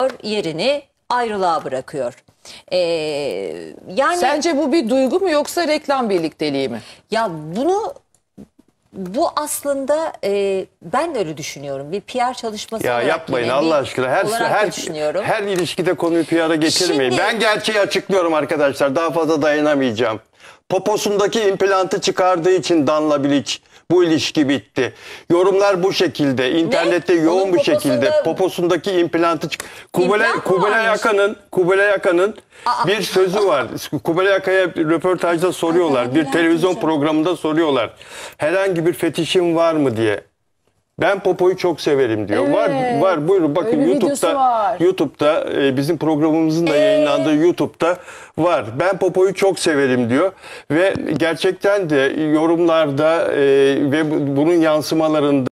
yerini ayrılığa bırakıyor. Yani sence bu bir duygu mu yoksa reklam birlikteliği mi? ya bu aslında ben de öyle düşünüyorum. Bir PR çalışması Ya olarak yapmayın yine Allah aşkına. Her ilişkide konuyu PR'a getirmeyin. Şimdi- Ben gerçeği açıklıyorum arkadaşlar. Daha fazla dayanamayacağım. Poposundaki implantı çıkardığı için Danla Bilic bu ilişki bitti. Yorumlar bu şekilde. İnternette yoğun Onun bir şekilde. poposunda- Poposundaki implantı İmplant mı varmış? Kubilay Akan'ın bir sözü var. Kubilay Aka'ya röportajda soruyorlar. Bir televizyon programında soruyorlar. Herhangi bir fetişin var mı diye. Ben popoyu çok severim diyor. Evet. Var buyurun bakın Öyle videosu var. YouTube'da bizim programımızın da yayınlandığı YouTube'da var. Ben popoyu çok severim diyor ve gerçekten de yorumlarda ve bunun yansımalarında